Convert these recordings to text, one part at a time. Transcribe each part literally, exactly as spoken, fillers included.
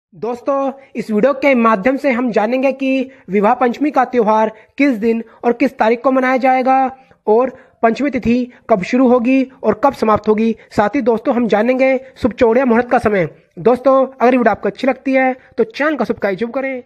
दोस्तों, इस वीडियो के माध्यम से हम जानेंगे कि विवाह पंचमी का त्योहार किस दिन और किस तारीख को मनाया जाएगा और पंचमी तिथि कब शुरू होगी और कब समाप्त होगी। साथ ही दोस्तों हम जानेंगे शुभ चौड़िया मुहूर्त का समय। दोस्तों, अगर वीडियो आपको अच्छी लगती है तो चैनल को सब्सक्राइब जरूर करें।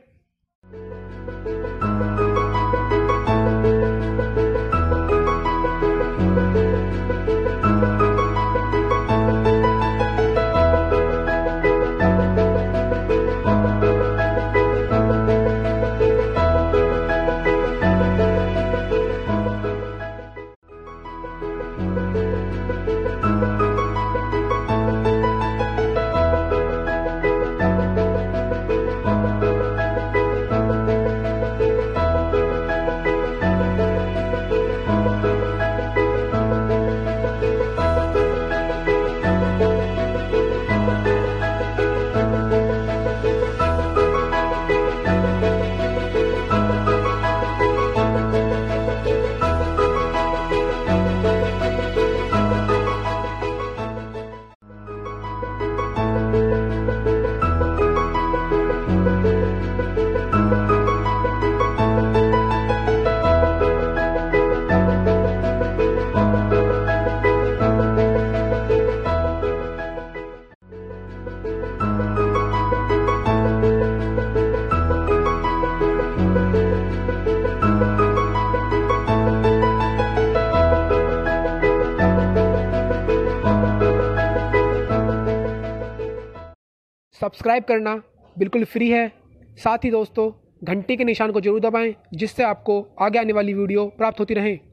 सब्सक्राइब करना बिल्कुल फ्री है। साथ ही दोस्तों घंटी के निशान को जरूर दबाएं जिससे आपको आगे आने वाली वीडियो प्राप्त होती रहे।